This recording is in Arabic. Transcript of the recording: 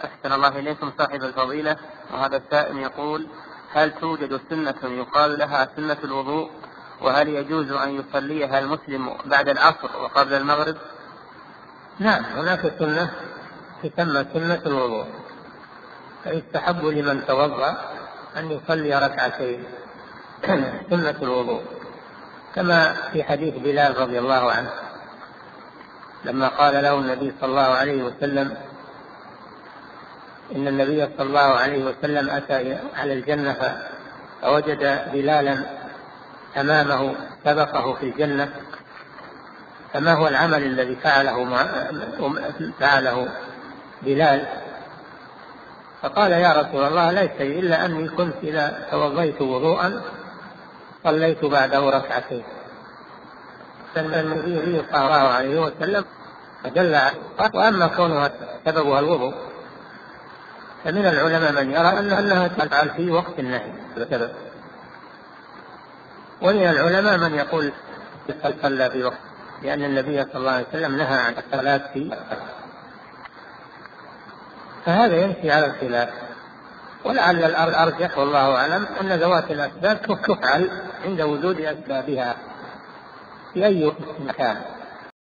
أحسن الله إليكم صاحب الفضيلة. وهذا السائل يقول: هل توجد سنة يقال لها سنة الوضوء؟ وهل يجوز أن يصليها المسلم بعد العصر وقبل المغرب؟ نعم، هناك سنة تسمى سنة الوضوء، فيستحب لمن توضأ أن يصلي ركعتين سنة الوضوء، كما في حديث بلال رضي الله عنه لما قال له النبي صلى الله عليه وسلم إن النبي صلى الله عليه وسلم أتى على الجنة فوجد بلالا أمامه سبقه في الجنة، فما هو العمل الذي فعله بلال؟ فقال: يا رسول الله، ليس إلا أني كنت إذا توضيت وضوءا صليت بعده ركعتين. فالنبي صلى الله عليه وسلم فدل عليه. وأما كونها سببها الوضوء فمن العلماء من يرى أنها تفعل في وقت النهي بسبب، ومن العلماء من يقول صلى في وقت، لأن النبي صلى الله عليه وسلم نهى عن الصلاة فيه، فهذا يمشي على الخلاف. ولعل الأرجح والله أعلم أن ذوات الأسباب تفعل عند وجود أسبابها في أي مكان.